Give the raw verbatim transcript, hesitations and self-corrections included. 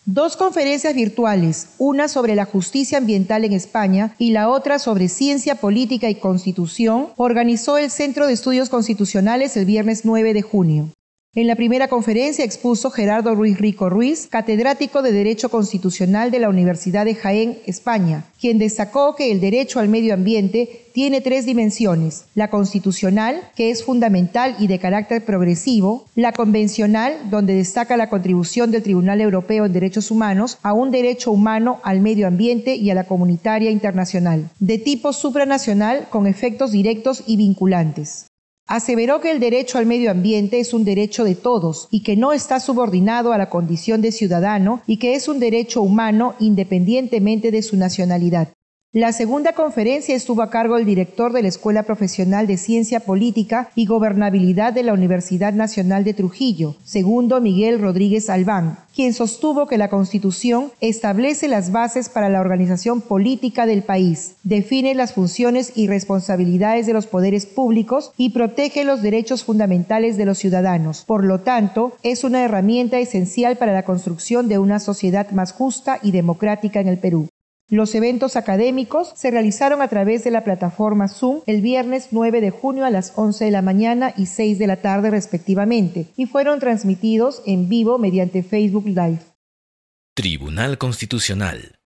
Dos conferencias virtuales, una sobre la justicia ambiental en España y la otra sobre ciencia política y constitución, organizó el Centro de Estudios Constitucionales el viernes nueve de junio. En la primera conferencia expuso Gerardo Ruiz Rico Ruiz, catedrático de Derecho Constitucional de la Universidad de Jaén, España, quien destacó que el derecho al medio ambiente tiene tres dimensiones: la constitucional, que es fundamental y de carácter progresivo; la convencional, donde destaca la contribución del Tribunal Europeo en Derechos Humanos a un derecho humano al medio ambiente y a la comunitaria internacional; de tipo supranacional, con efectos directos y vinculantes. Aseveró que el derecho al medio ambiente es un derecho de todos y que no está subordinado a la condición de ciudadano y que es un derecho humano independientemente de su nacionalidad. La segunda conferencia estuvo a cargo del director de la Escuela Profesional de Ciencia Política y Gobernabilidad de la Universidad Nacional de Trujillo, Segundo Miguel Rodríguez Albán, quien sostuvo que la Constitución establece las bases para la organización política del país, define las funciones y responsabilidades de los poderes públicos y protege los derechos fundamentales de los ciudadanos. Por lo tanto, es una herramienta esencial para la construcción de una sociedad más justa y democrática en el Perú. Los eventos académicos se realizaron a través de la plataforma Zoom el viernes nueve de junio a las once de la mañana y seis de la tarde respectivamente y fueron transmitidos en vivo mediante Facebook Live. Tribunal Constitucional.